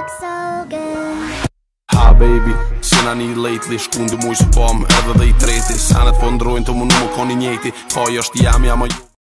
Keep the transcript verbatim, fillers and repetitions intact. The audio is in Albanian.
look so good. Ha baby, si na një lately, shkundu muj së pom edhe dhe i treti. Sanet po ndrojnë të më në më koni njeti, po jo është jam, jam o